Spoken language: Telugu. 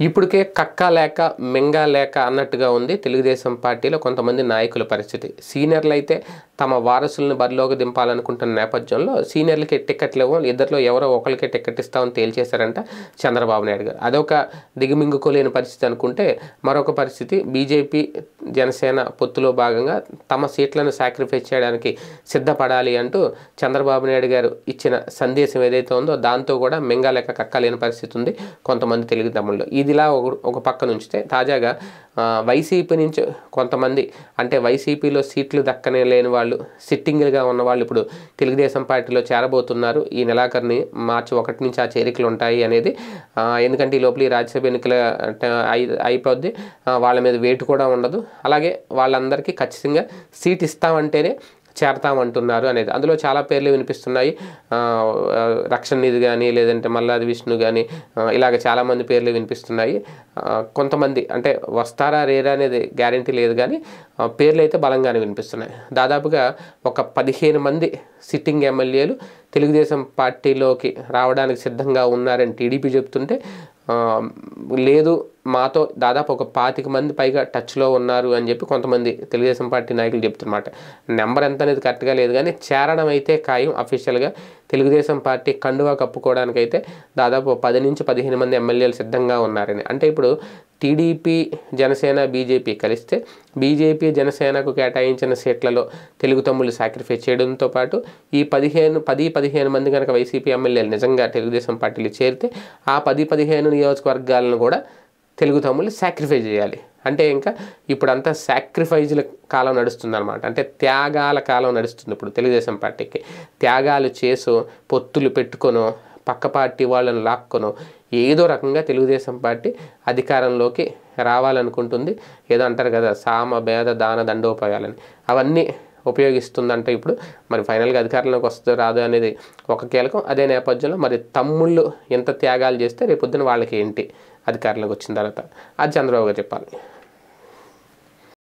ఇప్పటికే కక్క లేక మింగా లేక అన్నట్టుగా ఉంది తెలుగుదేశం పార్టీలో కొంతమంది నాయకుల పరిస్థితి. సీనియర్లు అయితే తమ వారసులను బరిలోకి దింపాలనుకుంటున్న నేపథ్యంలో సీనియర్లకి టికెట్లు ఇవ్వం, ఇద్దరిలో ఎవరో ఒకరికి టికెట్ ఇస్తామని తేల్చేశారంట చంద్రబాబు నాయుడు గారు. అదొక దిగుమింగుకోలేని పరిస్థితి అనుకుంటే, మరొక పరిస్థితి బీజేపీ జనసేన పొత్తులో భాగంగా తమ సీట్లను సాక్రిఫైస్ చేయడానికి సిద్ధపడాలి అంటూ చంద్రబాబు నాయుడు గారు ఇచ్చిన సందేశం ఏదైతే ఉందో దాంతో కూడా మింగా లేక కక్క లేని పరిస్థితి ఉంది కొంతమంది తెలుగు తమ్ముళ్ళు. ఇదిలా ఒక పక్క నుంచితే తాజాగా వైసీపీ నుంచి కొంతమంది, అంటే వైసీపీలో సీట్లు దక్కనే లేని వాళ్ళు, సిట్టింగ్లుగా ఉన్న వాళ్ళు ఇప్పుడు తెలుగుదేశం పార్టీలో చేరబోతున్నారు. ఈ నెలాఖరుని మార్చి 1 నుంచి ఆ చేరికలు ఉంటాయి అనేది. ఎందుకంటే ఈ లోపల ఈ రాజ్యసభ ఎన్నికల అయిపోద్ది, వాళ్ళ మీద వేటు కూడా ఉండదు. అలాగే వాళ్ళందరికీ ఖచ్చితంగా సీట్ ఇస్తామంటేనే చేరతామంటున్నారు అనేది. అందులో చాలా పేర్లు వినిపిస్తున్నాయి. రక్షణ నిధి కానీ, లేదంటే మల్లాది విష్ణు కానీ, ఇలాగ చాలామంది పేర్లు వినిపిస్తున్నాయి. కొంతమంది అంటే వస్తారా రేరా అనేది గ్యారంటీ లేదు, కానీ పేర్లు అయితే బలంగానే వినిపిస్తున్నాయి. దాదాపుగా ఒక 15 మంది సిట్టింగ్ ఎమ్మెల్యేలు తెలుగుదేశం పార్టీలోకి రావడానికి సిద్ధంగా ఉన్నారని టీడీపీ చెప్తుంటే, లేదు మాతో దాదాపు ఒక 25 మంది పైగా టచ్లో ఉన్నారు అని చెప్పి కొంతమంది తెలుగుదేశం పార్టీ నాయకులు చెప్తున్నమాట. నెంబర్ ఎంత అనేది కరెక్ట్గా లేదు, కానీ చేరడం అయితే ఖాయం. అఫీషియల్గా తెలుగుదేశం పార్టీ కండువా కప్పుకోవడానికైతే దాదాపు 10 నుంచి 15 మంది ఎమ్మెల్యేలు సిద్ధంగా ఉన్నారని. అంటే ఇప్పుడు టీడీపీ జనసేన బీజేపీ కలిస్తే బీజేపీ జనసేనకు కేటాయించిన సీట్లలో తెలుగు తమ్ముళ్ళు సాక్రిఫైస్ చేయడంతో పాటు ఈ 10-15 మంది కనుక వైసీపీ ఎమ్మెల్యేలు నిజంగా తెలుగుదేశం పార్టీలో చేరితే ఆ 10-15 నియోజకవర్గాలను కూడా తెలుగు తమ్ముళ్ళు సాక్రిఫైస్ చేయాలి. అంటే ఇంకా ఇప్పుడంతా సాక్రిఫైజుల కాలం నడుస్తుంది అనమాట. అంటే త్యాగాల కాలం నడుస్తుంది ఇప్పుడు తెలుగుదేశం పార్టీకి. త్యాగాలు చేసో, పొత్తులు పెట్టుకొనో, పక్క పార్టీ వాళ్ళని లాక్కొనో ఏదో రకంగా తెలుగుదేశం పార్టీ అధికారంలోకి రావాలనుకుంటుంది. ఏదో అంటారు కదా, సామ భేద దాన దండోపాయాలని, అవన్నీ ఉపయోగిస్తుందంటే ఇప్పుడు మరి ఫైనల్గా అధికారంలోకి వస్తుందో రాదో అనేది ఒక కీలకం. అదే నేపథ్యంలో మరి తమ్ముళ్ళు ఎంత త్యాగాలు చేస్తే రేపొద్దున వాళ్ళకి ఏంటి అధికారంలోకి వచ్చిన తర్వాత, అది చంద్రబాబు గారు చెప్పాలి.